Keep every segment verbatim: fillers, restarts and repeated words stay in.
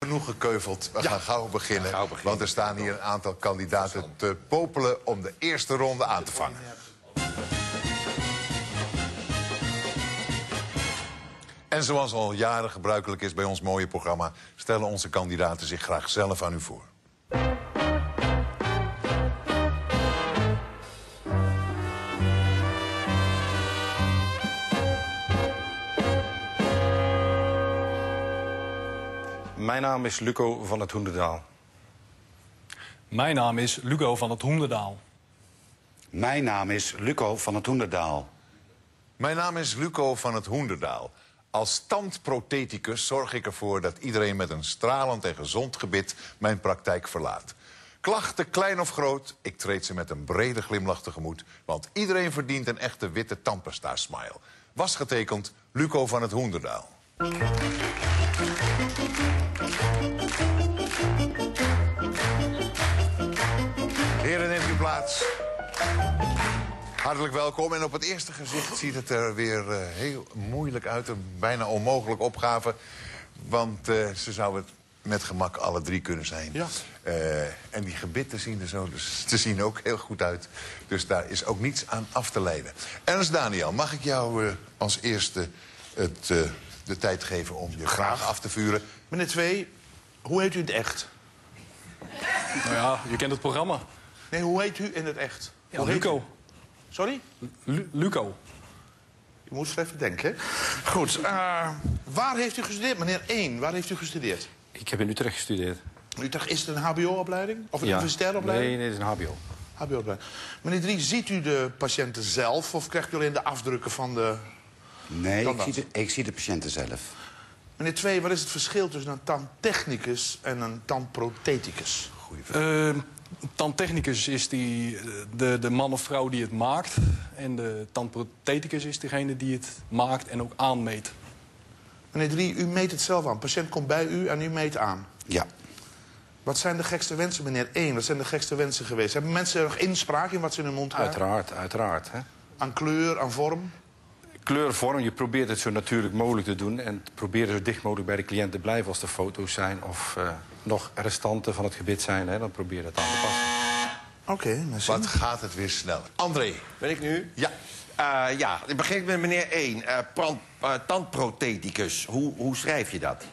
Genoeg gekeuveld. We Ja. gaan gauw beginnen, Gauw beginnen. want er staan hier een aantal kandidaten te popelen om de eerste ronde aan te vangen. En zoals al jaren gebruikelijk is bij ons mooie programma, stellen onze kandidaten zich graag zelf aan u voor. Mijn naam is Luco van het Hoenderdaal. Mijn naam is Luco van het Hoenderdaal. Mijn naam is Luco van het Hoenderdaal. Mijn naam is Luco van het Hoenderdaal. Als tandprotheticus zorg ik ervoor dat iedereen met een stralend en gezond gebit mijn praktijk verlaat. Klachten, klein of groot, ik treed ze met een brede glimlach tegemoet, want iedereen verdient een echte witte tandpasta-smile. Was getekend Luco van het Hoenderdaal. Heren, neemt uw plaats. Hartelijk welkom. En op het eerste gezicht ziet het er weer uh, heel moeilijk uit. Een bijna onmogelijke opgave. Want uh, ze zouden het met gemak alle drie kunnen zijn. Ja. Uh, en die gebitten zien er zo dus te zien ook heel goed uit. Dus daar is ook niets aan af te leiden. Ernst Daniel, mag ik jou uh, als eerste het, uh, de tijd geven om je vraag af te vuren? Meneer Twee, hoe heet u in het echt? Nou ja, je kent het programma. Nee, hoe heet u in het echt? Ja, Hoe heet Luco. u? Sorry? Lu- Luco. Je moest er even denken. Goed, uh, waar heeft u gestudeerd? Meneer één, waar heeft u gestudeerd? Ik heb in Utrecht gestudeerd. Utrecht, is het een hbo-opleiding? Of een Ja. universitaire opleiding? Nee, nee, het is een hbo. hbo-opleiding. Meneer drie, ziet u de patiënten zelf of krijgt u alleen de afdrukken van de... Nee, Kan ik dat? zie, de, ik zie de patiënten zelf. Meneer twee, wat is het verschil tussen een tandtechnicus en een tandprotheticus? Goeie vraag. Uh, tandtechnicus is die, de, de man of vrouw die het maakt. En de tandprotheticus is degene die het maakt en ook aanmeet. Meneer drie, u meet het zelf aan. De patiënt komt bij u en u meet aan. Ja. Wat zijn de gekste wensen, meneer één? Wat zijn de gekste wensen geweest? Hebben mensen nog inspraak in wat ze in hun mond hebben? Uiteraard, uiteraard. Hè? Aan kleur, aan vorm? Kleurvorm, je probeert het zo natuurlijk mogelijk te doen. En probeer zo dicht mogelijk bij de cliënt te blijven als er foto's zijn. Of uh, nog restanten van het gebit zijn. Hè, dan probeer je dat aan te passen. Oké, okay, merci. Wat gaat het weer snel. André. Ben ik nu? Ja. Uh, ja, ik begin met meneer één. Uh, pran- uh, tandprotheticus. Hoe, hoe schrijf je dat?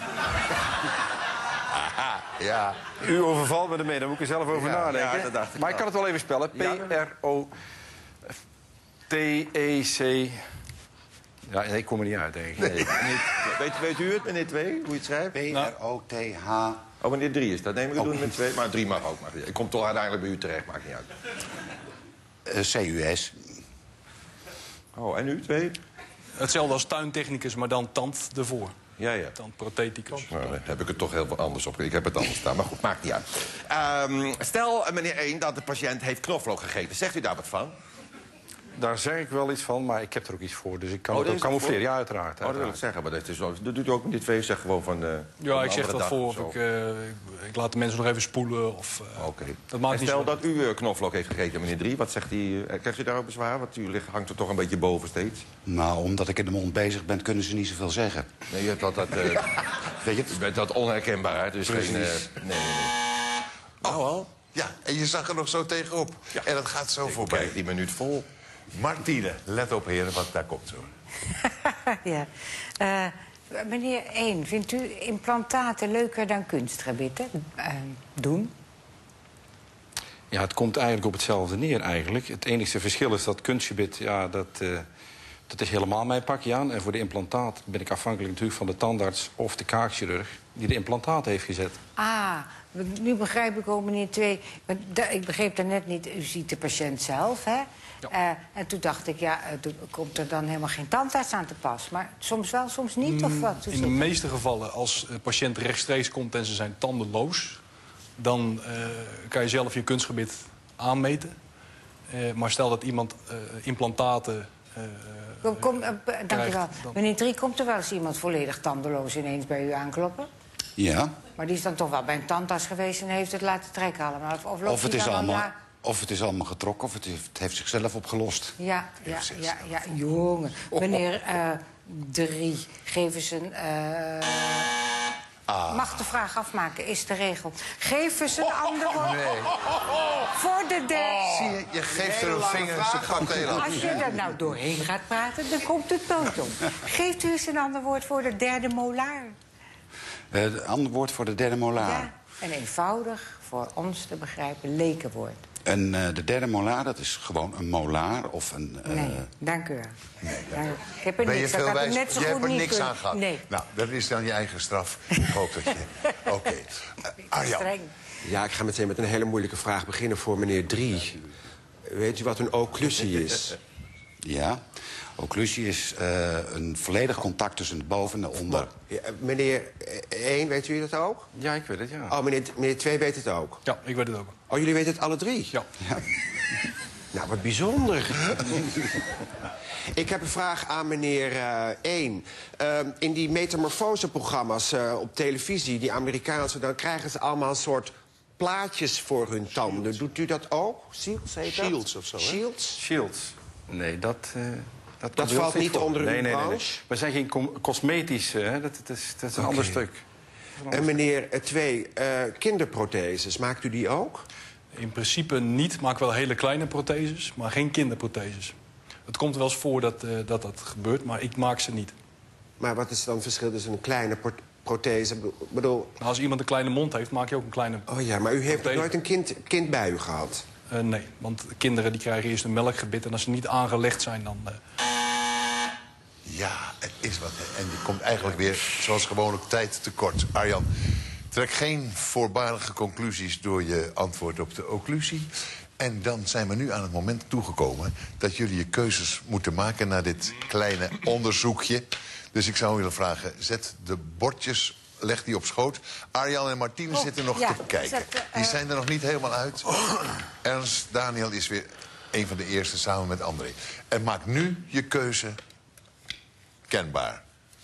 Aha, ja. U overvalt me ermee, daar moet ik er zelf over Ja, nadenken. ja, dat dacht ik maar ik wel. kan het wel even spellen. P R O T E C... Ja, nee, ik kom er niet uit, denk ik. Nee. Meneer- weet, weet u het, meneer twee, hoe je het schrijft? P R O T H... Oh, meneer drie is dat. Nee, maar ik doe het met twee. Maar drie mag ook. Maar ik kom toch uiteindelijk bij u terecht, maakt niet uit. Uh, C U S. Oh, en u twee? Hetzelfde als tuintechnicus, maar dan tand ervoor. Ja, ja. Tandprotheticus. Nou, dan heb ik het toch heel veel anders op. Ik heb het anders staan, maar goed, maakt niet uit. Um, stel, meneer één, dat de patiënt heeft knoflook gegeten. Zegt u daar wat van? Daar zeg ik wel iets van, maar ik heb er ook iets voor. Dus ik kan Oh, het ook daar is het camoufleren. voor? Ja, uiteraard. Oh, dat wil ik uiteraard. zeggen, maar dat, is, zo- dat doet u ook meneer twee. Zeg gewoon van... Uh, Ja, ik zeg dat voor. Of Of ik, uh, ik, ik laat de mensen nog even spoelen. Of, uh, Oké. Dat maakt En niet stel zo. dat u uh, knoflook heeft gegeten, meneer drie. Wat zegt hij? Uh, krijgt u daar ook bezwaar? Want u ligt, hangt er toch een beetje boven steeds. Nou, omdat ik in de mond bezig ben, kunnen ze niet zoveel zeggen. Nee, je hebt dat... dat uh, Weet je u het? bent dat onherkenbaar, hè? Dus geen... Uh, nee, Precies. nee, nee. Oh, al? Ja, en je zag er nog zo tegenop. Ja. En dat gaat zo voorbij. Kijk, die minuut vol. Martine, let op heren, want daar komt zo. ja. Uh, meneer één, vindt u implantaten leuker dan kunstgebitten uh, doen? Ja, het komt eigenlijk op hetzelfde neer eigenlijk. Het enige verschil is dat kunstgebit, ja, dat, uh, dat is helemaal mijn pakje aan. En voor de implantaat ben ik afhankelijk natuurlijk van de tandarts of de kaakchirurg die de implantaat heeft gezet. Ah, nu begrijp ik ook, meneer twee. Want da- Ik begreep daarnet niet, u ziet de patiënt zelf, hè? Ja. Uh, en toen dacht ik, ja, uh, toen komt er dan helemaal geen tandarts aan te pas. Maar soms wel, soms niet, of wat? Hoe In zit de het? meeste gevallen, als een patiënt rechtstreeks komt en ze zijn tandenloos, dan uh, kan je zelf je kunstgebit aanmeten. Uh, maar stel dat iemand uh, implantaten... Uh, Kom, kom, uh, dank u wel. krijgt, dan- Meneer drie, komt er wel eens iemand volledig tandeloos ineens bij u aankloppen? Ja. Maar die is dan toch wel bij een tandarts geweest en heeft het laten trekken allemaal? Of, of, loopt Of het, die is dan wel allemaal, naar- of het is allemaal getrokken, of het heeft, het heeft zichzelf opgelost. Ja, ja, Heeft ja, zichzelf. ja, jongen. Meneer eh drie, geef eens een... eh, Ah. mag de vraag afmaken, is de regel. Geef eens een ander woord. Nee. Voor de derde... Zie je, je geeft er een vinger en ze pakt heel aan. Als je er nou doorheen gaat praten, dan komt het dood om. Geeft u eens een ander woord voor de derde molaar. Uh, een ander woord voor de derde molaar. Ja, een eenvoudig, voor ons te begrijpen, lekenwoord. En uh, de derde molaar, dat is gewoon een molaar of een... Uh... Nee, dank u wel. Nee, Dank u. Ik heb er ben je niks, dat veel had ik wijs? net zo Je goed hebt er niet niks kunnen. aan gehad. Nee. Nou, dat is dan je eigen straf. Ik hoop dat je... Oké. Okay. Uh, Arjan. Streng. Ja, ik ga meteen met een hele moeilijke vraag beginnen voor meneer Drie. Weet u wat een occlusie is? Ja, occlusie is uh, een volledig contact tussen de boven en de onder. Ja, meneer één, weet u dat ook? Ja, ik weet het, ja. Oh, meneer, meneer twee weet het ook? Ja, ik weet het ook. Oh, jullie weten het alle drie? Ja. Ja. Nou, wat bijzonder. Ik heb een vraag aan meneer één. Uh, in die metamorfoseprogramma's uh, op televisie, die Amerikaanse... dan krijgen ze allemaal een soort plaatjes voor hun tanden. Doet u dat ook? Shields heet dat? Shields of zo, hè? Shields? Shields. Nee, dat... Uh, dat komt valt heel niet voor. onder uw nee, nee, nee, nee. branche? We zijn geen com- cosmetische, hè. Dat, dat, is, dat is een ander stuk. En meneer twee, uh, kinderprotheses, maakt u die ook? In principe niet, maak wel hele kleine protheses, maar geen kinderprotheses. Het komt wel eens voor dat, uh, dat dat gebeurt, maar ik maak ze niet. Maar wat is dan het verschil tussen een kleine pro- prothese? Ik bedoel... Nou, als iemand een kleine mond heeft, maak je ook een kleine... Oh ja, maar u heeft nog prothese. nooit een kind, kind bij u gehad? Uh, nee, want kinderen die krijgen eerst een melkgebit en als ze niet aangelegd zijn, dan... Uh... Ja, het is wat. Hè. En je komt eigenlijk weer, zoals gewoonlijk, tijd tekort. Arjan, trek geen voorbarige conclusies door je antwoord op de occlusie. En dan zijn we nu aan het moment toegekomen dat jullie je keuzes moeten maken naar dit kleine onderzoekje. Dus ik zou willen vragen, zet de bordjes, leg die op schoot. Arjan en Martine Oh, zitten nog ja, te kijken. zet, uh, Die zijn er nog niet helemaal uit. Ernst, Daniel is weer een van de eerste samen met André. En maak nu je keuze kenbaar.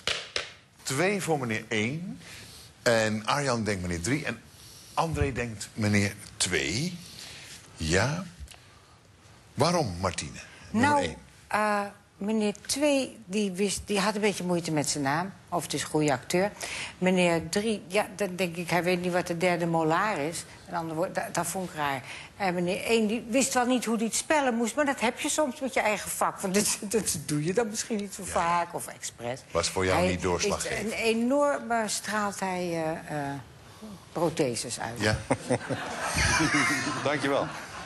Twee voor meneer één. En Arjan denkt meneer drie. En André denkt meneer twee. Ja. Waarom, Martine? Nummer Nou, één. uh, meneer twee, die, wist, die had een beetje moeite met zijn naam. Of het is een goede acteur. Meneer drie, ja, dan denk ik, hij weet niet wat de derde molaar is. Een ander woord, dat, dat vond ik raar. En meneer één, die wist wel niet hoe hij het spellen moest. Maar dat heb je soms met je eigen vak. Want dat, dat doe je dan misschien niet zo vaak of expres. Was voor jou Hij niet doorslaggevend? is Een enorme straalt hij uh, uh, protheses uit. Ja. Dankjewel.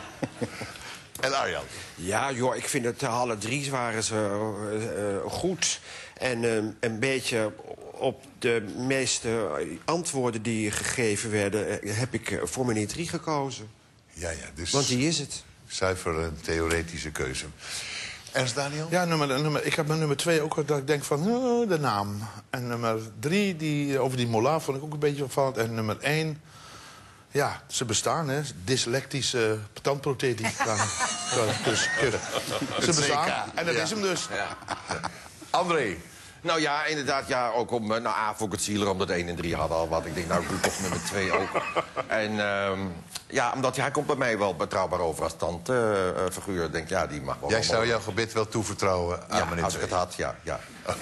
En Arjan? Ja, joh, ik vind het uh, alle drie waren ze uh, uh, goed. En uh, een beetje op de meeste antwoorden die gegeven werden... Uh, heb ik uh, voor meneer drie gekozen. Ja, ja, dus Want die is het. zuiver een theoretische keuze. Ernst, Daniel? Ja, nummer, nummer, ik heb met nummer twee ook dat ik denk van uh, de naam. En nummer drie, die, over die molaar, vond ik ook een beetje opvallend. En nummer één, ja, ze bestaan, hè. Dyslectische tandprothetica. Dus, ze bestaan. En dat ja. is hem dus. Ja. André? Nou ja, inderdaad, ja, ook om... Nou, A, vond ik het zieler, omdat één en drie hadden al wat. Ik denk, nou, ik doe toch nummer twee ook. En um, ja, omdat hij komt bij mij wel betrouwbaar over als tandfiguur. Uh, ik denk, ja, die mag wel... Jij wel zou wel. jouw gebit wel toevertrouwen aan Ja, meneer als ik twee. het had, ja, ja.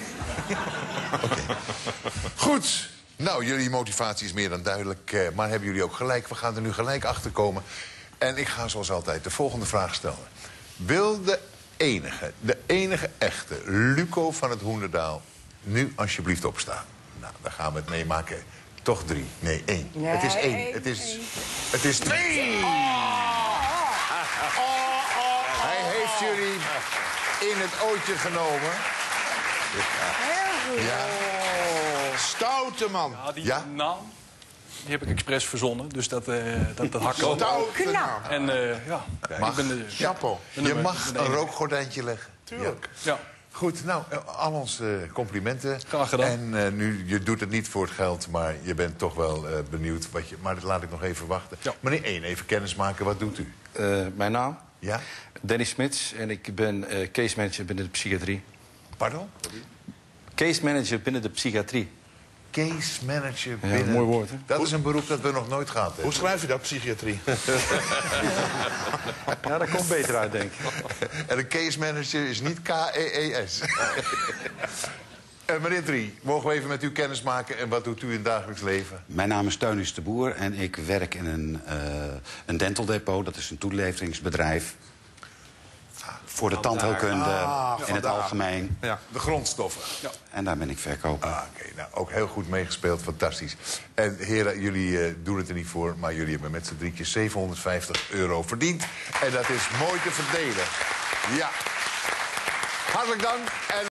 Oké. Okay. Goed. Nou, jullie motivatie is meer dan duidelijk. Eh, maar hebben jullie ook gelijk? We gaan er nu gelijk achter komen. En ik ga zoals altijd de volgende vraag stellen. Wil de enige, de enige echte Luco van het Hoenderdaal nu alsjeblieft opstaan? Nou, daar gaan we het meemaken. Toch drie. Nee, één. Nee, het is één. één, Het is, één. het is twee. Hij heeft jullie in het ootje genomen. Heel goed. Ja. Stoute man. Ja, die Ja? naam die heb ik expres verzonnen, dus dat, uh, dat, dat hak ook. Stoute Knap. naam. En uh, ja, Mag. ik ben de, Chapeau. de Je nummer- mag de een enige. rookgordijntje leggen. Tuurlijk. Ja. Goed, nou, eh, al onze complimenten. Graag gedaan. En uh, nu, je doet het niet voor het geld, maar je bent toch wel uh, benieuwd. Wat je, maar dat laat ik nog even wachten. Ja. Meneer één, even kennis maken. Wat doet u? Uh, mijn naam? Ja? Dennis Smits en ik ben uh, case manager binnen de psychiatrie. Pardon? Case manager binnen de psychiatrie. Case manager Ja, binnen... mooi woord, hè? Dat is een beroep dat we nog nooit gehad hebben. Hoe schrijf je dat, psychiatrie? Ja, dat komt beter uit, denk ik. En een case manager is niet K E E S. Uh, meneer Drie, mogen we even met u kennis maken en wat doet u in het dagelijks leven? Mijn naam is Teunis de Boer en ik werk in een, uh, een dental depot. Dat is een toeleveringsbedrijf voor de tandheelkunde Ah, in het vandaar. algemeen. Ja. De grondstoffen. Ja. En daar ben ik verkoper. Ah, oké. Nou, ook heel goed meegespeeld. Fantastisch. En heren, jullie uh, doen het er niet voor, maar jullie hebben met z'n drietjes zevenhonderdvijftig euro verdiend. En dat is mooi te verdelen. Ja. Hartelijk dank. En